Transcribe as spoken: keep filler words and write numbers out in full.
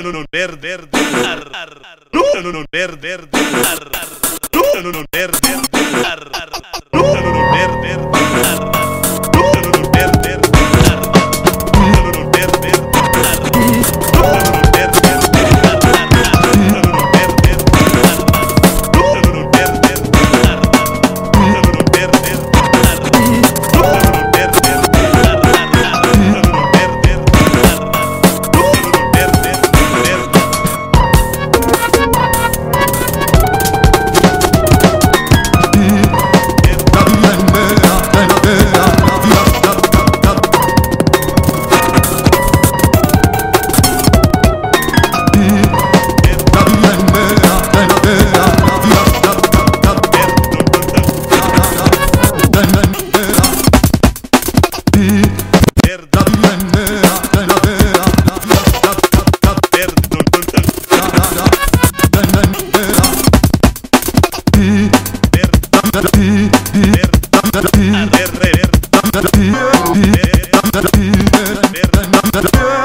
no, no, verde, verde, no, no, no, verde, verde, no, no, no, verde, verde, no, no, no, verde, verde, no, no, no, verde, verde, no, no, no, verde, verde, no, no, no, verde, verde, no, no, no, verde, verde, no, no, no, verde, verde, no, no, no, verde, verde, no, no, no, verde, Verde, verde, verde, verde, verde, verde, verde, verde,